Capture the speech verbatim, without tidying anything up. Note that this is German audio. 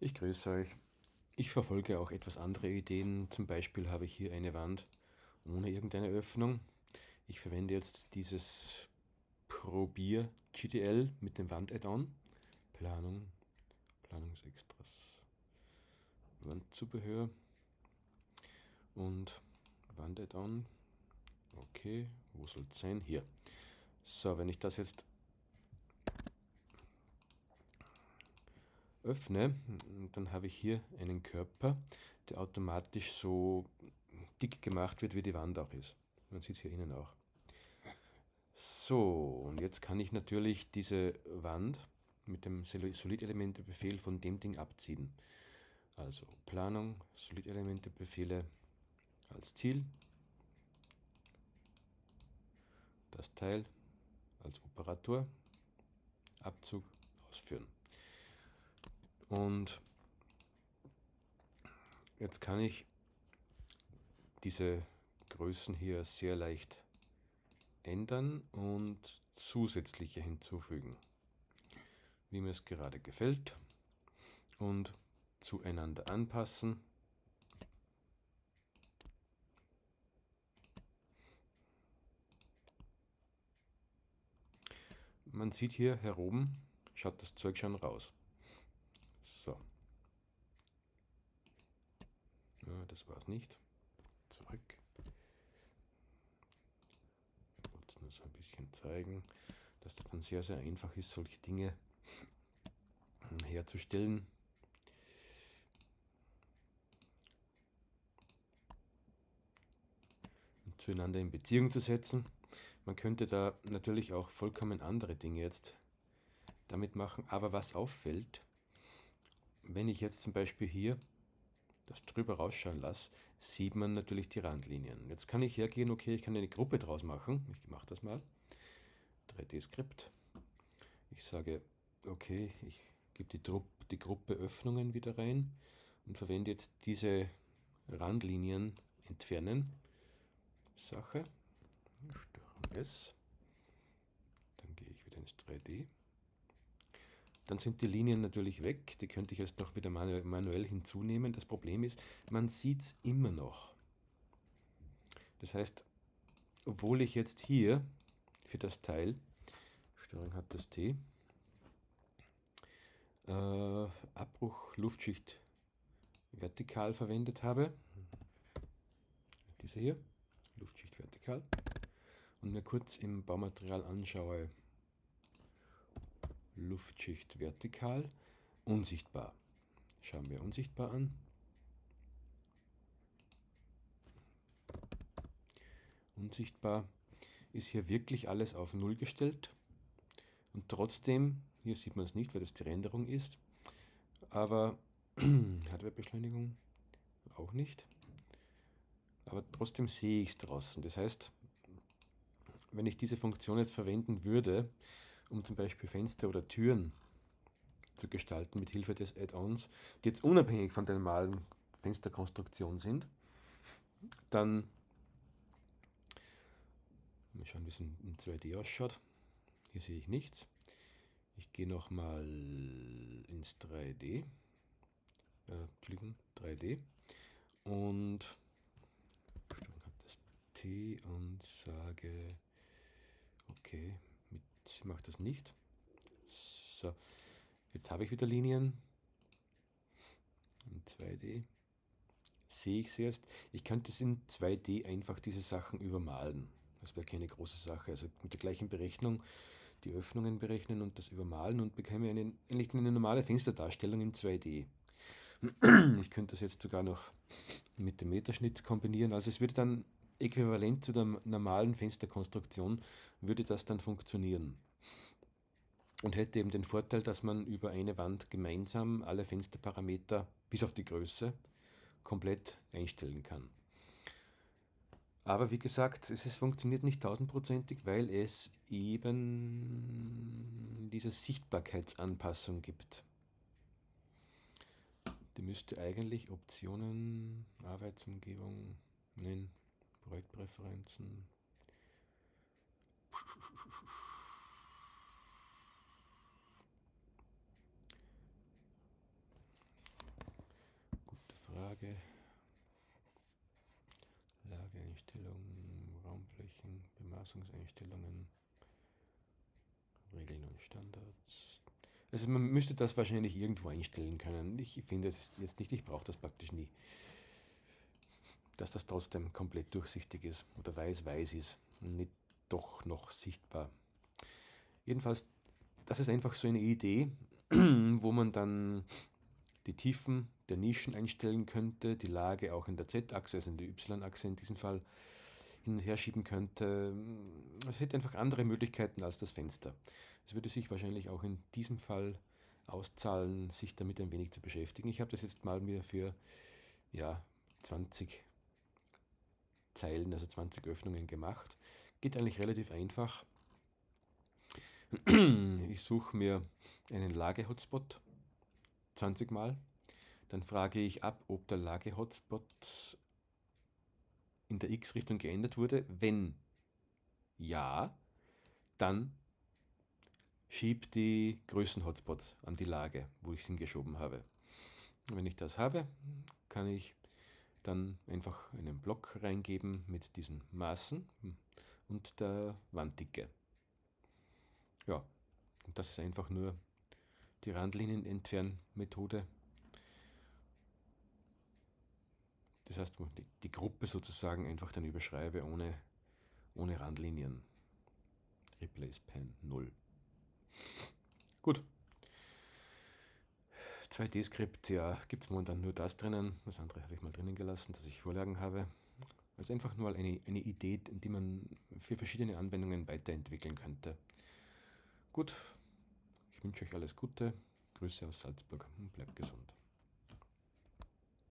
Ich grüße euch. Ich verfolge auch etwas andere Ideen. Zum Beispiel habe ich hier eine Wand ohne irgendeine Öffnung. Ich verwende jetzt dieses Probier G T L mit dem Wand-Add-on. Planung, Planungsextras, Wandzubehör und Wand-Add-on. Okay, wo soll es sein? Hier. So, wenn ich das jetzt öffne, dann habe ich hier einen Körper, der automatisch so dick gemacht wird, wie die Wand auch ist. Man sieht es hier innen auch. So, und jetzt kann ich natürlich diese Wand mit dem Solid-Elemente-Befehl von dem Ding abziehen. Also Planung, Solid-Elemente-Befehle als Ziel, das Teil als Operator, Abzug, ausführen. Und jetzt kann ich diese Größen hier sehr leicht ändern und zusätzliche hinzufügen, wie mir es gerade gefällt, und zueinander anpassen. Man sieht hier heroben, schaut das Zeug schon raus. So. Ja, das war es nicht. Zurück. Ich wollte es nur so ein bisschen zeigen, dass das dann sehr, sehr einfach ist, solche Dinge herzustellen. Und zueinander in Beziehung zu setzen. Man könnte da natürlich auch vollkommen andere Dinge jetzt damit machen, aber was auffällt, wenn ich jetzt zum Beispiel hier das drüber rausschauen lasse, sieht man natürlich die Randlinien. Jetzt kann ich hergehen, okay, ich kann eine Gruppe draus machen. Ich mache das mal. drei D-Skript. Ich sage, okay, ich gebe die, die Gruppe Öffnungen wieder rein und verwende jetzt diese Randlinien entfernen. Sache. Steuerung S. Dann gehe ich wieder ins drei D. Dann sind die Linien natürlich weg, die könnte ich jetzt noch wieder manuell hinzunehmen. Das Problem ist, man sieht es immer noch. Das heißt, obwohl ich jetzt hier für das Teil, Steuerung hat das T, äh, Abbruch Luftschicht vertikal verwendet habe, diese hier, Luftschicht vertikal, und mir kurz im Baumaterial anschaue, Luftschicht vertikal, unsichtbar. Schauen wir unsichtbar an. Unsichtbar ist hier wirklich alles auf null gestellt und trotzdem, hier sieht man es nicht, weil das die Renderung ist, aber Hardwarebeschleunigung auch nicht, aber trotzdem sehe ich es draußen. Das heißt, wenn ich diese Funktion jetzt verwenden würde, um zum Beispiel Fenster oder Türen zu gestalten mit Hilfe des Add-ons, die jetzt unabhängig von der normalen Fensterkonstruktion sind, dann mal schauen, wie es in zwei D ausschaut. Hier sehe ich nichts. Ich gehe nochmal ins drei D, äh, Entschuldigung, drei D und das T und sage, okay, mit, ich mache das nicht. So, jetzt habe ich wieder Linien in zwei D. Sehe ich es erst. Ich könnte es in zwei D einfach diese Sachen übermalen. Das wäre keine große Sache. Also mit der gleichen Berechnung die Öffnungen berechnen und das übermalen und bekäme eine, eigentlich eine normale Fensterdarstellung in zwei D. Ich könnte das jetzt sogar noch mit dem Meterschnitt kombinieren. Also es würde dann äquivalent zu der normalen Fensterkonstruktion, würde das dann funktionieren. Und hätte eben den Vorteil, dass man über eine Wand gemeinsam alle Fensterparameter bis auf die Größe komplett einstellen kann. Aber wie gesagt, es ist, funktioniert nicht tausendprozentig, weil es eben diese Sichtbarkeitsanpassung gibt. Die müsste eigentlich Optionen, Arbeitsumgebung, nein, Projektpräferenzen. Lage, Lageeinstellungen, Raumflächen, Bemaßungseinstellungen, Regeln und Standards. Also man müsste das wahrscheinlich irgendwo einstellen können. Ich finde es jetzt nicht, ich brauche das praktisch nie. Dass das trotzdem komplett durchsichtig ist oder weiß-weiß ist und nicht doch noch sichtbar. Jedenfalls, das ist einfach so eine Idee, wo man dann die Tiefen der Nischen einstellen könnte, die Lage auch in der Z-Achse, also in der Y-Achse in diesem Fall, hin und her schieben könnte. Es hätte einfach andere Möglichkeiten als das Fenster. Es würde sich wahrscheinlich auch in diesem Fall auszahlen, sich damit ein wenig zu beschäftigen. Ich habe das jetzt mal mir für ja, zwanzig Zeilen, also zwanzig Öffnungen gemacht. Geht eigentlich relativ einfach. Ich suche mir einen Lage-Hotspot zwanzig Mal. Dann frage ich ab, ob der Lage-Hotspot in der X-Richtung geändert wurde. Wenn ja, dann schiebe die Größen-Hotspots an die Lage, wo ich es hingeschoben habe. Wenn ich das habe, kann ich dann einfach einen Block reingeben mit diesen Maßen und der Wanddicke. Ja, und das ist einfach nur die Randlinien-Entfern-Methode. Das heißt, wo die, die Gruppe sozusagen einfach dann überschreibe ohne, ohne Randlinien. Replace Pen null. Gut. zwei D-Skript, ja, gibt es momentan nur das drinnen. Das andere habe ich mal drinnen gelassen, dass ich Vorlagen habe. Also einfach nur eine, eine Idee, die man für verschiedene Anwendungen weiterentwickeln könnte. Gut, ich wünsche euch alles Gute. Grüße aus Salzburg und bleibt gesund.